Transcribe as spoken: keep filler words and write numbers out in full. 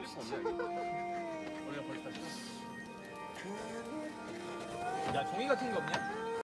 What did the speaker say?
올릴 거 없네. 원래 벌써 다 야 종이 같은 거 없냐?